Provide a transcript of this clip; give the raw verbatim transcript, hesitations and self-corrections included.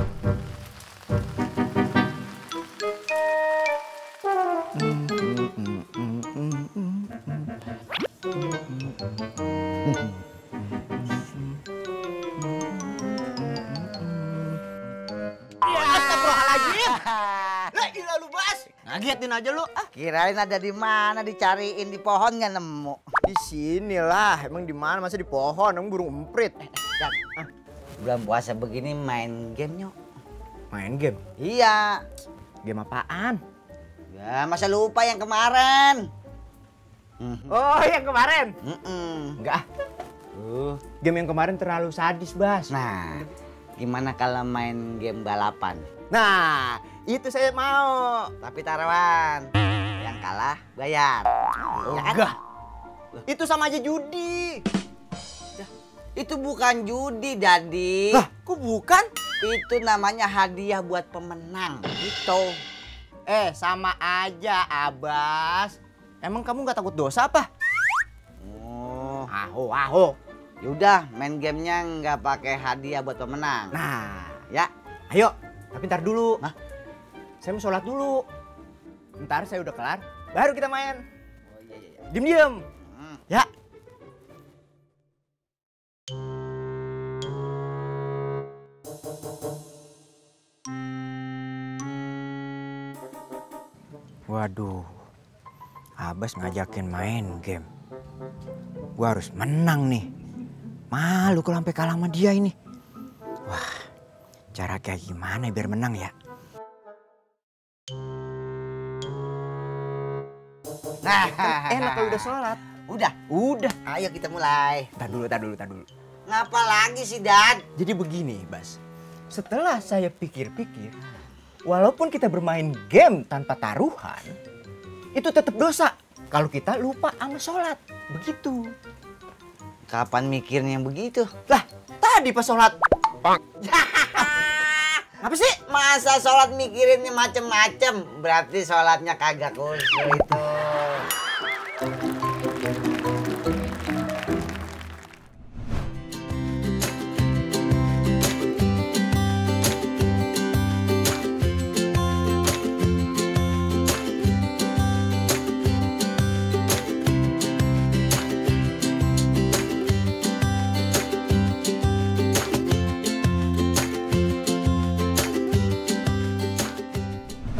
Ngagetin aja lu. Ah, kirain ada di mana, dicariin di pohon nggak nemu. Di sinilah, emang di mana masa di pohon, emang burung emprit. Eh, Dan, ah, bulan puasa begini main game nyok. Main game? Iya. Game apaan? Ya masa lupa yang kemarin. Oh yang kemarin? Mm-mm. Enggak. Uh, game yang kemarin terlalu sadis, Bas. Nah, gimana kalau main game balapan? Nah, itu saya mau. Tapi taruhan, yang kalah bayar. Oh, Ya kan? enggak. Itu sama aja judi. Itu bukan judi, Dadi. Lah, kok bukan? Itu namanya hadiah buat pemenang. Gitu. Eh, sama aja, Abas. Emang kamu nggak takut dosa apa? Oh, Aho, aho. yaudah main gamenya nggak pakai hadiah buat pemenang. Nah, Ya, ayo. Tapi ntar dulu. Hah? Saya mau sholat dulu. Ntar saya udah kelar, baru kita main. oh iya iya. Diem-diem. Hmm. Ya. Waduh, Abas ngajakin main game. Gua harus menang nih. Malu kalau sampai kalah sama dia ini. Wah, cara kayak gimana biar menang ya? Nah, Enak kalau udah sholat. Udah, Udah. ayo kita mulai. Tar dulu, tar dulu, tar dulu. Ngapa lagi sih, Dad? Jadi begini, Bas. Setelah saya pikir-pikir, walaupun kita bermain game tanpa taruhan, itu tetap dosa kalau kita lupa sama sholat. Begitu. Kapan mikirnya begitu? Lah, tadi pas sholat. Apa sih? Masa sholat mikirinnya macem-macem? Berarti sholatnya kagak khusyuk itu.